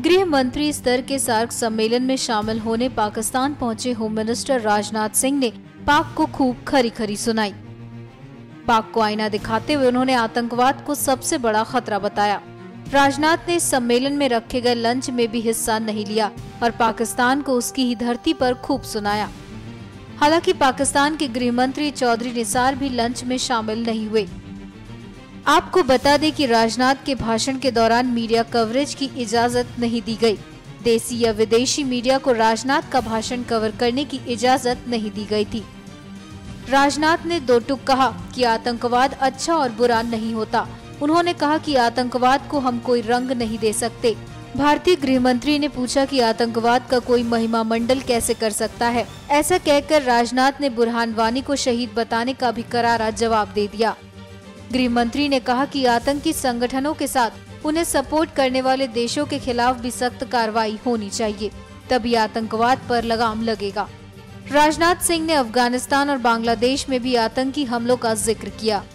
गृह मंत्री स्तर के सार्क सम्मेलन में शामिल होने पाकिस्तान पहुंचे होम मिनिस्टर राजनाथ सिंह ने पाक को खूब खरी खरी सुनाई। पाक को आईना दिखाते हुए उन्होंने आतंकवाद को सबसे बड़ा खतरा बताया। राजनाथ ने इस सम्मेलन में रखे गए लंच में भी हिस्सा नहीं लिया और पाकिस्तान को उसकी ही धरती पर खूब सुनाया। हालांकि पाकिस्तान के गृह मंत्री चौधरी निसार भी लंच में शामिल नहीं हुए। आपको बता दें कि राजनाथ के भाषण के दौरान मीडिया कवरेज की इजाजत नहीं दी गई। देसी या विदेशी मीडिया को राजनाथ का भाषण कवर करने की इजाजत नहीं दी गई थी। राजनाथ ने दो टूक कहा कि आतंकवाद अच्छा और बुरा नहीं होता। उन्होंने कहा कि आतंकवाद को हम कोई रंग नहीं दे सकते। भारतीय गृह मंत्री ने पूछा कि आतंकवाद का कोई महिमा मंडल कैसे कर सकता है। ऐसा कहकर राजनाथ ने बुरहान वानी को शहीद बताने का भी करारा जवाब दे दिया। गृह मंत्री ने कहा कि आतंकी संगठनों के साथ उन्हें सपोर्ट करने वाले देशों के खिलाफ भी सख्त कार्रवाई होनी चाहिए, तभी आतंकवाद पर लगाम लगेगा। राजनाथ सिंह ने अफगानिस्तान और बांग्लादेश में भी आतंकी हमलों का जिक्र किया।